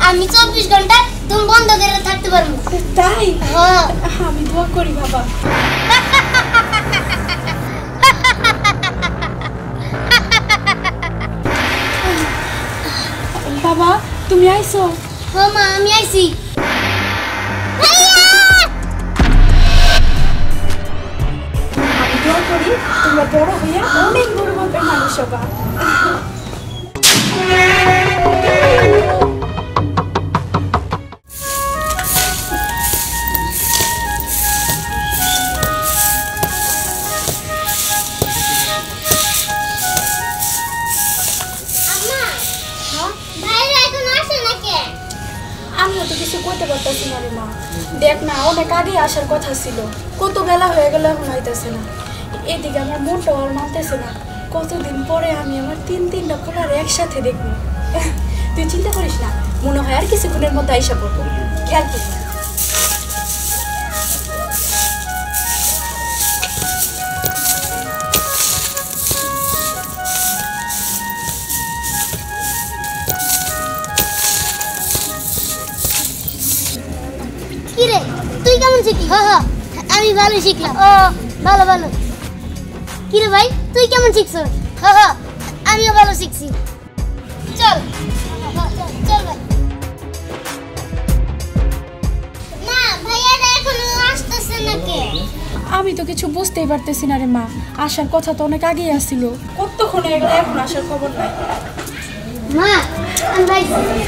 আমি 24 ঘন্টা তুমি বন্ধ করে থাকতে পারবো। তাই? হ্যাঁ আমি দোয়া করি বাবা। বাবা তুমি আইছো? হ্যাঁ মা আমি আইছি। আমি দোয়া করি তোমরা বড় হইয়া অনেক বড় মাপের মানুষ হবা। আমিও তো কিছু করতে পারতেছি না রে মা। দেখ না অনেক আগে আসার কথা ছিল, কত বেলা হয়ে গেল এখন হইতেছে না। এদিকে আমার মনটাও আর মানতেছে না, কতদিন পরে আমি আমার তিনটা পোলার একসাথে দেখবো। তুই চিন্তা করিস না, মনে হয় আর কিছুক্ষণের মধ্যে আইসা পড়বো, খেয়াল করিস না। কিরে তুই কেমন শিখলি? হ্যাঁ আমি ভালো শিখলাম। ও ভালো ভালো। কিরে ভাই তুই কেমন শিখছো? হ্যাঁ আমিও ভালো শিখছি। চল চল ভাই। না ভাইয়া এখনো আসতেছে না কে? আমি তো কিছু বুঝতেই পারতেছি না রে মা, আসার কথা তো অনেক আগেই আসছিল, কতক্ষণ হয়ে গেল এখন আসার খবর নাই। মা আমি ভাই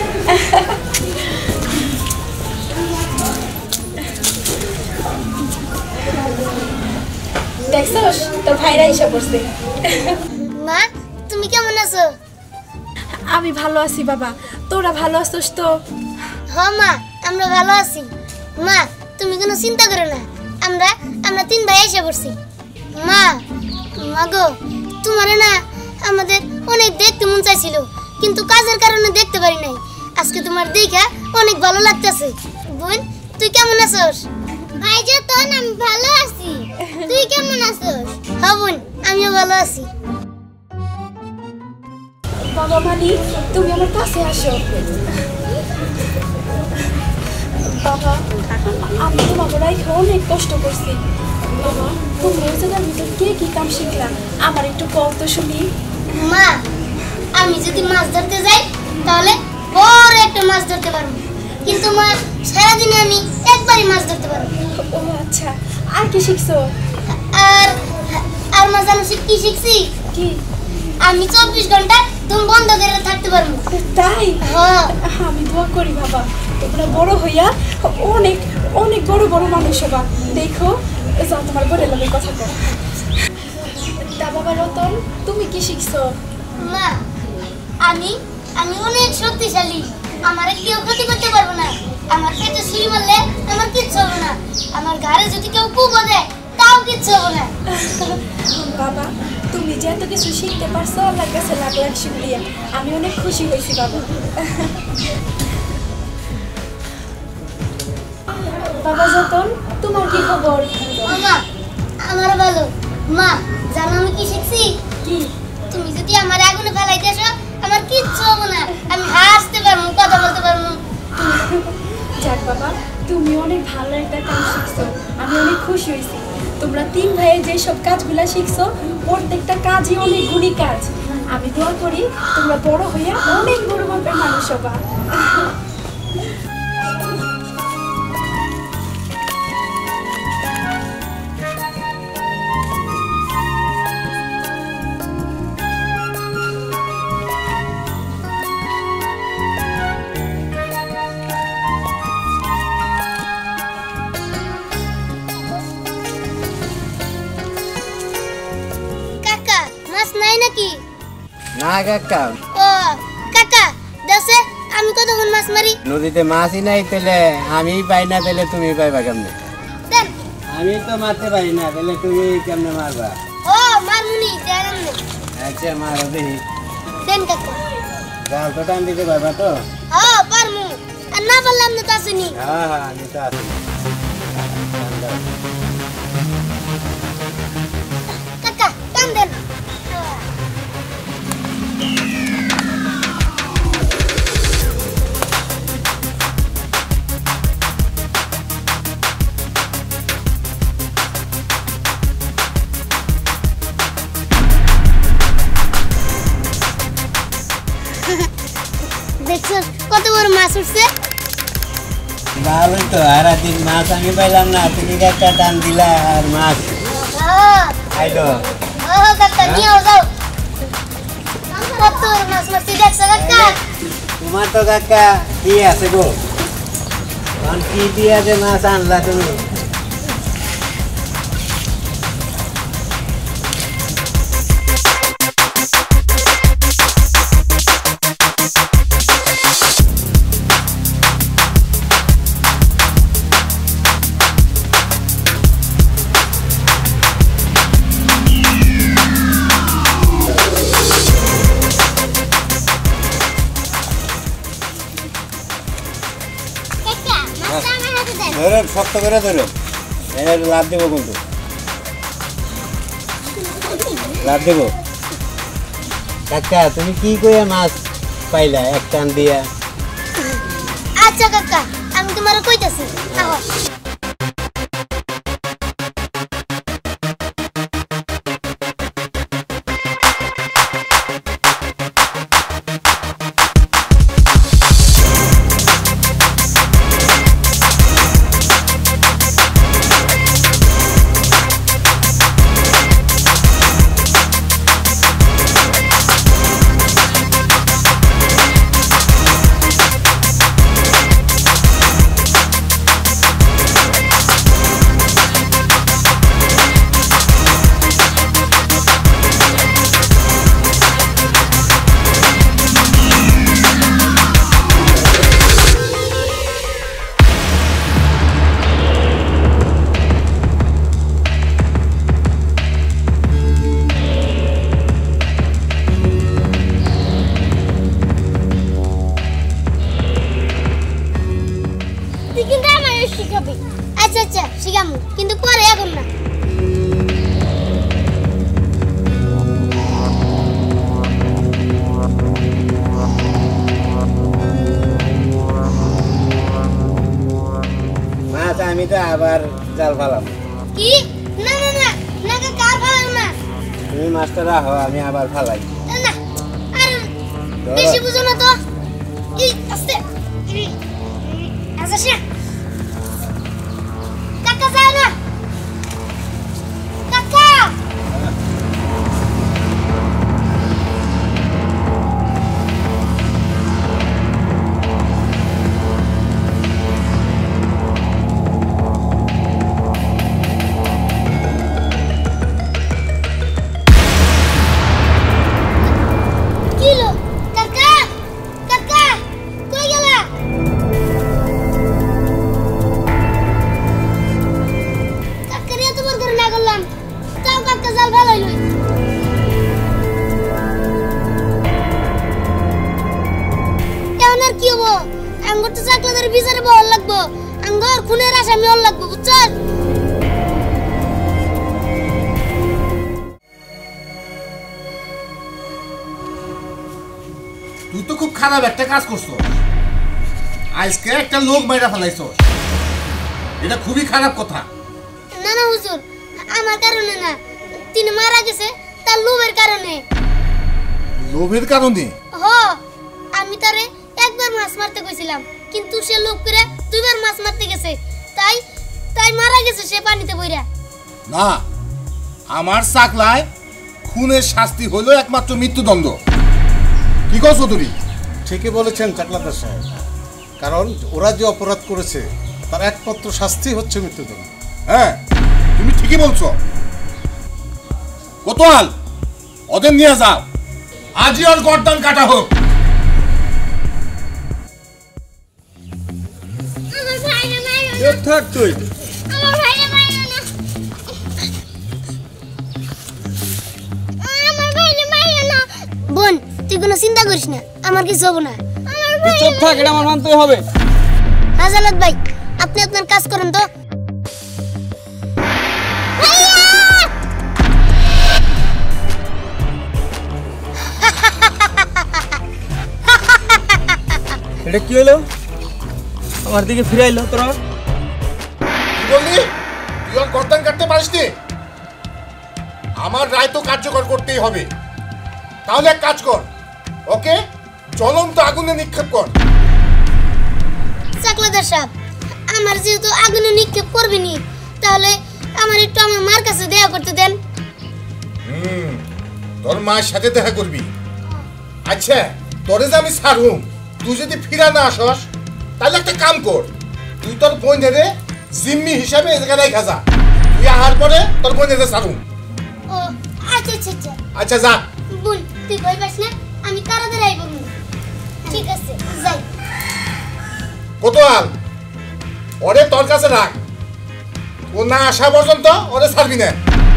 দেখছস তোর ভাইরা এসে পড়ছে। মা তুমি কেমন আছো? আমি ভালো আছি বাবা, তোরা ভালো আছিস তো? হ্যাঁ মা আমরা ভালো আছি। মা তুমি কোনো চিন্তা করো না, আমরা 3 ভাই এসে পড়ছি। মা গো তোমার না আমাদের অনেক দেখতে মন চাইছিল, কিন্তু কাজের কারণে দেখতে পারি নাই। আজকে তোমার দেখা অনেক ভালো লাগতেছে। বোন তুই কেমন আছিস? ভাই যতন আমি ভালো আছি, তুই কেমন আছিস? হ্যাঁ বোন আমিও ভালো আছি। বাবা মালিক তুমি আমার কাছে আসো। বাবা আমি তোমাকে রাইখে অনেক কষ্ট করছি। বাবা তুমি এই জায়গার ভিতর কে কি কাম শিখলাম আমার একটু কম তো শুনি। মা আমি যদি মাছ ধরতে যাই তাহলে বড় একটা মাছ ধরতে পারবো, কিন্তু মা সারাদিনে আমি একবারই মাছ ধরতে পারবো। ও আচ্ছা, আর কি শিখছো? আর আর মা জানো কি শিখছি? কি? আমি 24 ঘন্টা তুমি বন্ধ করে থাকতে পারবো। তাই? হ্যাঁ আমি দোয়া করি বাবা তোমরা বড় হইয়া অনেক অনেক বড় বড় মানুষ হবা। দেখো যাও তোমার বড় লোকের কথা কর। তা বাবা রতন তুমি কি শিখছো? মা আমি অনেক শক্তিশালী, আমার কেউ ক্ষতি করতে পারবো না। আমার পেটে ছুরি মারলে আমার কিচ্ছু হবে না, আমার ঘাড়ে যদি কেউ কুবো দেয় তাও কিচ্ছু হবে না। বাবা তুমি যে এত কিছু শিখতে পারছো আল্লাহর কাছে লাখ লাখ শুকরিয়া, আমি অনেক খুশি হয়েছি বাবা। বাবা যতন তোমার কি খবর? মা আমার ভালো। মা জানো আমি কি শিখছি? কি? তুমি যদি আমার আগুনে ফেলাইতে আসো আমার কিচ্ছু হবে না, আমি হাসতে পারবো, কথা বলতে পারবো। যাক বাবা তুমি অনেক ভালো একটা কাজ শিখছো, আমি অনেক খুশি হয়েছি। তোমরা 3 ভাইয়ে যে সব কাজগুলা শিখছো প্রত্যেকটা কাজই অনেক গুণী কাজ। আমি দোয়া করি তোমরা বড় হইয়া অনেক বড় মাপের মানুষ হবা। কাকা মাছ নাই নাকি? না কাকা, ও কাকা দেশে আমি কতক্ষণ মাছ মারি? নদীতে মাছই নাই, তাহলে আমি পাই না, তাহলে তুমি পাইবা কেমনে? দেন। আমি তো মারতে পারি না, তাহলে তুমি কেমনে মারবা? ও মারমুনি দেন না। আচ্ছা মারো দেখি। দেন কাকা। জাল তো টান দিতে পারবা তো? হ্যাঁ পারমু, আর না বললাম না তো আসেনি। হ্যাঁ হ্যাঁ আমি তো আছি। কাকা টান দেন। দেখছস কত বড় মাছ উঠছে? ভালোই তো, আর দিন মাছ আমি পাইলাম না, তুমি একটা টান দিলা আর মাছ আইলো। কাকা নিয়ে যাও, কত বড় মাছ মারছি দেখছো কাকা? তোমার তো কাকা কি আছে গো, কি দিয়া যে মাছ আনলা তুমি? ধরো, শক্ত করে ধরো, লাভ দেবো কিন্তু, লাভ দেবো। কাকা তুমি কি কইয়া মাছ পাইলা এক টান দিয়া? আচ্ছা কাকা, আমি তোমার কইতাছি, আহো। আচ্ছা আচ্ছা শিখামু, কিন্তু পরে, এখন না। মাছ আমি তো আবার জাল ফালাম। কি? না না না না কাকা, আর ফালাম না। তুমি মাছটা রাখো, আমি আবার ফালাই। না, আর বেশি বুঝো না তো। এই আস্তে, আচ্ছা কাকা যাও না কাকা। কিলো কাকা, কাকা কই গেলা? কাকারে তোমার ঘরে না করলাম, তাও কাকা জাল ভালো হইল। এখন আর কি হবো? আঙ্গুর তো চাকলাদের বিচারে বহল লাগবো, আঙ্গুর খুনের আসামি হল লাগবো, বুঝছো? তুই তো খুব খারাপ একটা কাজ করছো, আজকে একটা লোক মাইরা ফেলাইছো, এটা খুবই খারাপ কথা। না না হুজুর, আমার কারণে না, তিনি মারা গেছে তার লোভের কারণে। লোভের কারণে? হ, আমি তারে একবার মাছ মারতে কইছিলাম, কিন্তু সে লোভ করে দুইবার মাছ মারতে গেছে, তাই তাই মারা গেছে সে পানিতে পইরা। না, আমার চাকলায় খুনের শাস্তি হলো একমাত্র মৃত্যুদণ্ড। কি করছো তুমি? ঠিকই বলেছেন চাকলাদার সাহেব, কারণ ওরা যে অপরাধ করেছে তার একমাত্র শাস্তি হচ্ছে মৃত্যুদণ্ড। হ্যাঁ, তুমি ঠিকই বলছো। কোতোয়াল, ওদের নিয়ে যাও, আজই ওর গর্দান কাটা হোক। আমার ভাই না মাইরো না, চুপ থাক তুই। আমার ভাই না মাইরো না, আমার ভাই না মাইরো না। বোন, তুই কোনো চিন্তা করিস না, আমার কিছু হবে না। আমার তুই ভাই চুপ থাক, এটা আমার মানতেই হবে। হাজালাত ভাই, আপনি আপনার কাজ করেন তো। এটা কি হলো? আমার দিকে ফিরে আইলো তোরা? কি বললি? তুই ওর গর্দান কাটতে পারিস নি? আমার রায় তো কার্যকর করতেই হবে। তাহলে এক কাজ কর, ওকে জ্বলন্ত আগুনে নিক্ষেপ কর। চাকলাদার সাহেব, আমার যেহেতু আগুনে নিক্ষেপ করবেনি, তাহলে আমার একটু আমার মার কাছে দেখা করতে দেন। তোর মার সাথে দেখা করবি? আচ্ছা, তোরে যে আমি ছাড়ুম, তুই যদি ফিরা না আসস, তাহলে একটা কাম কর, তুই তোর বোনের জিম্মি হিসাবে এখানে রেখা যা। তুই আহার পরে তোর বোনের ছাড়ুম। ও আচ্ছা আচ্ছা আচ্ছা। আচ্ছা যা। বোন, তুই ভয় পাস না, আমি তাড়াতাড়ি আইব। ঠিক আছে, যাই। কোতোয়াল, ওরে তোর কাছে রাখ, ও না আসা পর্যন্ত ওরে ছাড়বি না।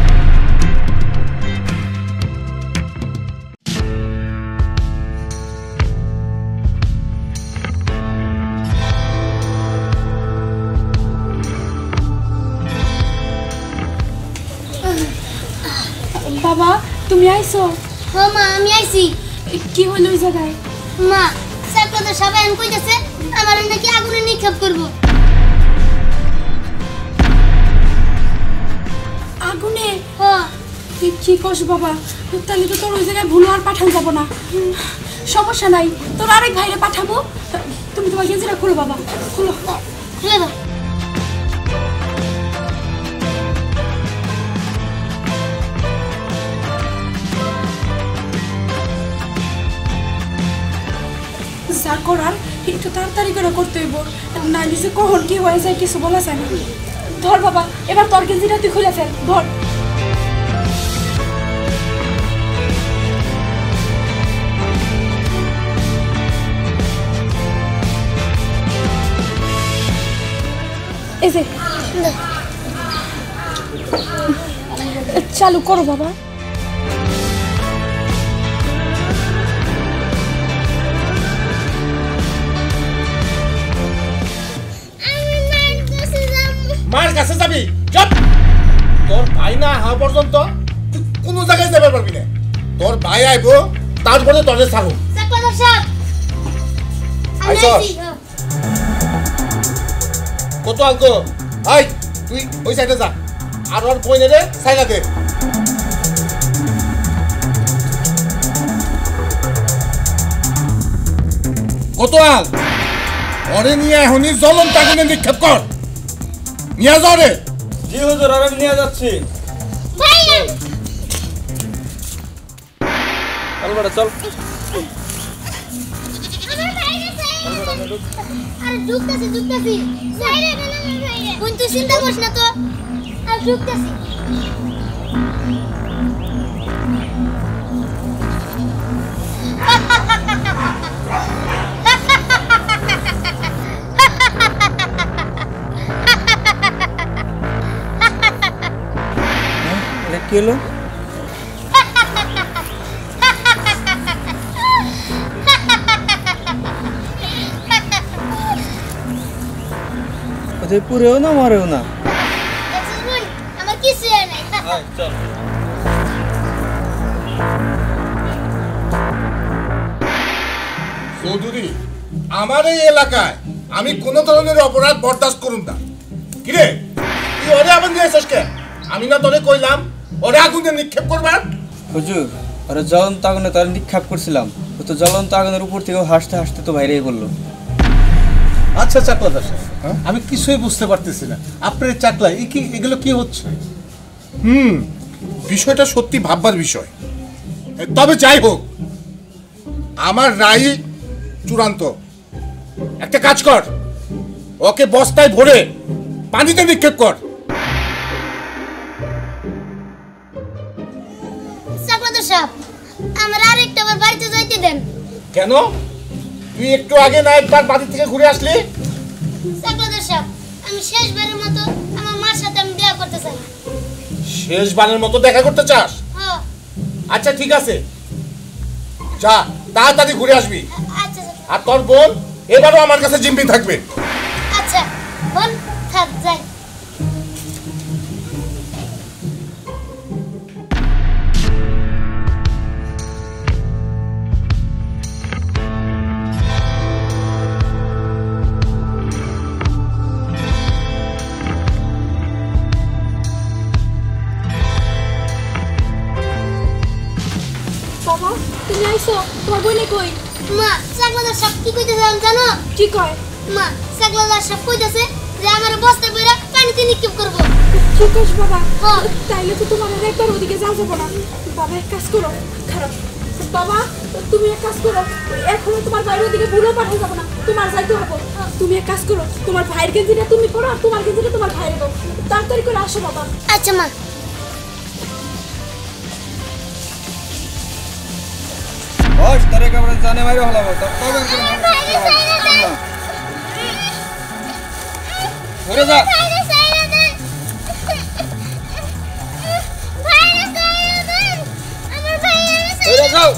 বাবা তুমি আইছো? হ্যাঁ মা, আমি আইছি। কি হলো ওই জায়গায়? মা, চাকলাদার সাহেব এখন কইতাছে আমার নাকি আগুনে নিক্ষেপ করব। আগুনে? হ্যাঁ। কি কস বাবা? তাহলে তো তোর ওই জায়গায় ভুলো আর পাঠান যাব না। সমস্যা নাই, তোর আরেক ভাইরে পাঠাবো। তুমি তোমার গেঞ্জিটা খুলো বাবা, খুলো। খুলে দাও। যা করার একটু তাড়াতাড়ি করে করতে হইব, না নিচে কখন কি হয়ে যায় কিছু বলা যায় না। ধর বাবা, এবার তোর গেঞ্জিটা তুই খুলে ফেল, ধর। এই যে চালু করো বাবা। মার কাছে যাবি? চুপ! তোর ভাই না হওয়া পর্যন্ত তুই কোনো জায়গায় যাবে পারবি না। তোর ভাই আইবো, তারপরে তোরে ছাড়ো। চাকলাদার সাহেব, আমি আইছো? আইছি। কোতোয়াল গো, আই তুই ওই সাইডে যা, আর ওর বোনের সাইডে দে। কোতোয়াল, ওরে নিয়ে এখনই জ্বলন্ত আগুনে নিক্ষেপ কর। নিয়ে যাও রে। জি হুজুর, আমি নিয়ে যাচ্ছি। ভাইয়া, চল বেটা চল। আমার ভাই গেছে। আরে ঢুকতেছি। সাইরে গেল আমার ভাইরে। বোন, তুই চিন্তা করিস না তো, আর ঢুকতেছি। এটা কি হলো? কোথায় পুরেও না মরেও না। দেখছিস বোন, আমার কিছু হয় নাই। চল। চৌধুরী, আমার এই এলাকায় আমি কোনো ধরনের অপরাধ বরদাস্ত করুন না। কিরে, তুই ওরে আগুন দিয়েছিস কে? আমি না তোরে কইলাম ওরে আগুনে নিক্ষেপ করবার? হুজুর, ওরা জ্বলন্ত আগুনে তারা নিক্ষেপ করছিলাম, ও তো জ্বলন্ত আগুনের উপর থেকে হাসতে হাসতে তো বাইরেই বললো। আচ্ছা চাকলাদার সাহেব, আমি কিছুই বুঝতে পারতেছি না, আপনার এই চাকলা এগুলো কি হচ্ছে? বিষয়টা সত্যি ভাববার বিষয়। তবে যাই হোক, আমার রায় চূড়ান্ত। একটা কাজ কর, ওকে বস্তায় ভরে পানিতে নিক্ষেপ কর। চাকলাদার সাহেব, আমার আরেকটা বার বাড়িতে যাইতে দেন। কেন? তুই একটু আগে না একবার বাড়ি থেকে ঘুরে আসলি? চাকলাদার সাহেব, আমি শেষবারের মতো আমার মার সাথে আমি দেখা করতে চাই। শেষবারের মতো দেখা করতে চাস? হ্যাঁ। আচ্ছা ঠিক আছে, যা তাড়াতাড়ি ঘুরে আসবি। আচ্ছা আর তোর বোন এবারও আমার কাছে জিম্মি থাকবে। আচ্ছা, বোন থাক, যাই। বাবা তুমি আইছো? তোমার বোনে কই? মা, কি কইতেছে জানো? কি কয়? মা সাগলাদার সব কইতেছে যে আমার বস্তা কইরা পানিতে নিক্ষেপ করব। কি কইছ বাবা? হ্যাঁ। তাইলে তো তোমার একবার ওদিকে যাওয়া যাবে না। বাবা এক কাজ করো, খারাপ বাবা তুমি এক কাজ করো, এখনো তোমার ভাইয়ের ওদিকে ভুলেও পাঠানো যাবে না, তোমার যাইতে হবে। তুমি এক কাজ করো, তোমার ভাইয়ের গেঞ্জিটা তুমি পরো আর তোমার গেঞ্জিটা তোমার ভাইয়ের দাও। তাড়াতাড়ি করে আসো বাবা। আচ্ছা মা। বস তারে কেমন জানে মাইরে হলাম তো ধরে যা ধরে যাও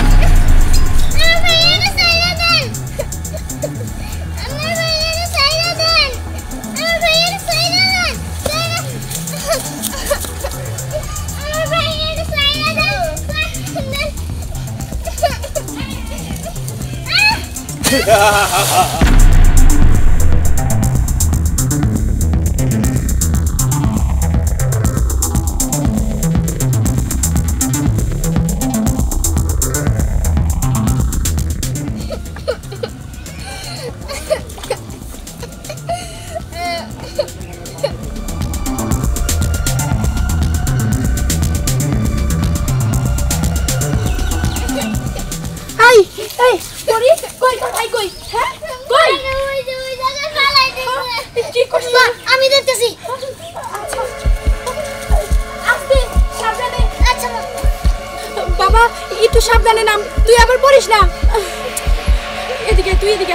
আমি দেখতেছি। বাবা একটু সাবধানে নাম, তুই আবার পড়িস না। এদিকে তুই এদিকে।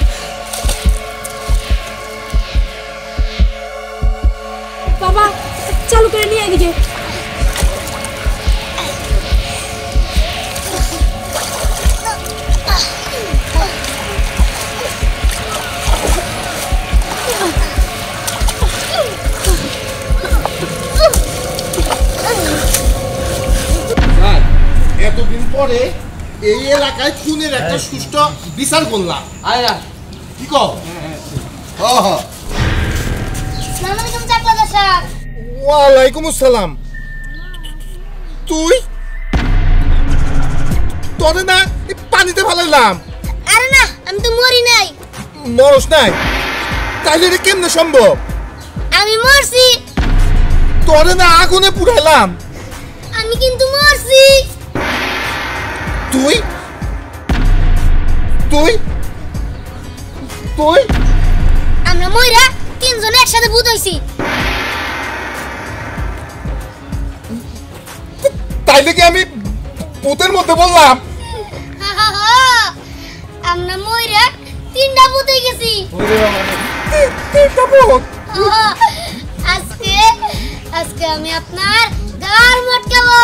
বাবা চালু করে নিয়ে এদিকে। এতদিন পরে এই এলাকায় খুনের একটা সুষ্ঠু বিচার করলাম। আয়া কি কও? আসসালামু আলাইকুম চাকলাদার সাহেব। ওয়ালাইকুম আসসালাম। তুই তোরে না পানিতে ফেলাইলাম। আরে না, আমি তো মরি নাই। মরস নাই? তাইলে এটা কেমনে সম্ভব? আমি মরছি। তোরে না আগুনে পুড়াইলাম। আমি কিন্তু মরছি। তুই তুই তুই আমরা মইরা তিনজন একসাথে ভূত হইছি। তাইলে কি আমি ভূতের মধ্যে বললাম? আমরা মইরা তিনটা ভূত হয়ে গেছি। তিনটা ভূত? আজকে আজকে আমি আপনার গার মটকাবো।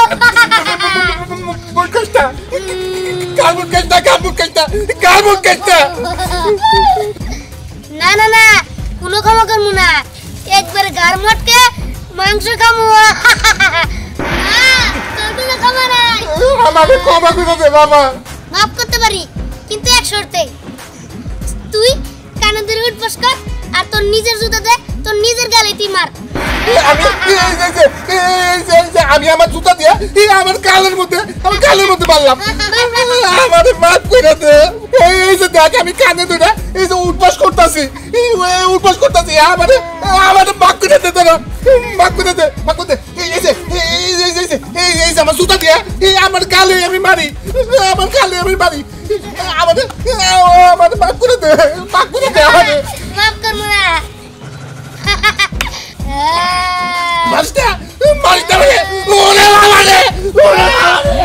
না না না, কোনো ক্ষমা করবো না। একবার গার মটকে মাংস খামো। না, তোর কোনো ক্ষমা নাই। আমাকে ক্ষমা করে দে বাবা। মাফ করতে পারি, কিন্তু এক শর্তে। তুই কানে ধরে উঠবস কর আর তোর নিজের জুতা দে, তোর নিজের গালে তুই মার। আমি আমার জুতা দিয়া আমার গালের মধ্যে মারলাম। আমার মাফ করে দে। এই যে দেখ আমি কানে ধরে এই যে উঠবাস করতেছি আমার মাফ করে দে তোরা। মাফ করে দে। এই যে আমার জুতা দিয়া আমার গালে আমি মারি। আমার মাফ করে দে। মাফ করবো না। মারিতে হবে। ওরে বাবা রে, ওরে বাবা রে।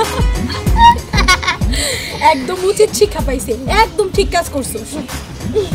একদম উচিত শিক্ষা পাইছে, একদম ঠিক কাজ করছিস।